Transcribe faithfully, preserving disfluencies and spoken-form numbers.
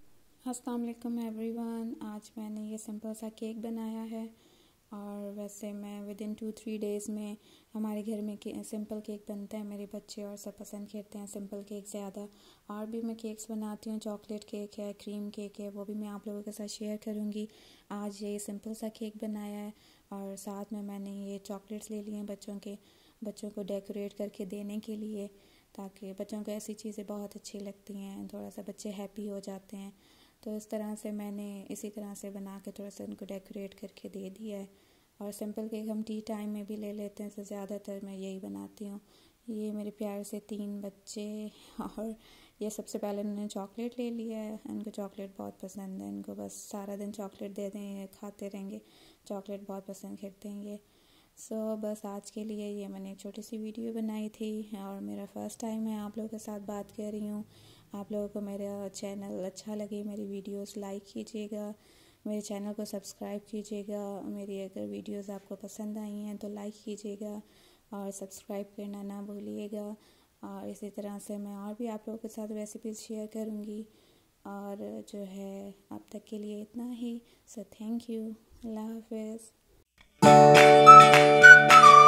अस्सलाम वालेकुम एवरीवन। आज मैंने ये सिंपल सा केक बनाया है और वैसे मैं within two three days में हमारे घर में के, सिंपल केक बनता है। मेरे बच्चे और सब पसंद करते हैं सिंपल केक ज़्यादा। और भी मैं केक्स बनाती हूँ, चॉकलेट केक है, क्रीम केक है, वो भी मैं आप लोगों के साथ शेयर करूँगी। आज ये सिंपल सा केक बनाया है और साथ में मैंने ये चॉकलेट्स ले लिए हैं बच्चों के बच्चों को डेकोरेट करके देने के लिए, ताकि बच्चों को ऐसी चीज़ें बहुत अच्छी लगती हैं, थोड़ा सा बच्चे हैप्पी हो जाते हैं। तो इस तरह से मैंने इसी तरह से बना के थोड़ा सा उनको डेकोरेट करके दे दिया है। और सिंपल केक हम टी टाइम में भी ले लेते हैं, तो ज़्यादातर मैं यही बनाती हूँ। ये मेरे प्यार से तीन बच्चे, और ये सबसे पहले उन्होंने चॉकलेट ले लिया है। इनको चॉकलेट बहुत पसंद है, इनको बस सारा दिन चॉकलेट दे दें, ये खाते रहेंगे। चॉकलेट बहुत पसंद करते हैं ये। सो so, बस आज के लिए ये मैंने एक छोटी सी वीडियो बनाई थी और मेरा फ़र्स्ट टाइम है आप लोगों के साथ बात कर रही हूँ। आप लोगों को मेरा चैनल अच्छा लगे, मेरी वीडियोस लाइक कीजिएगा, मेरे चैनल को सब्सक्राइब कीजिएगा। मेरी अगर वीडियोस आपको पसंद आई हैं तो लाइक कीजिएगा और सब्सक्राइब करना ना भूलिएगा। और इसी तरह से मैं और भी आप लोगों के साथ रेसिपीज़ शेयर करूँगी। और जो है अब तक के लिए इतना ही। सो थैंक यू, अल्लाह हाफिज़।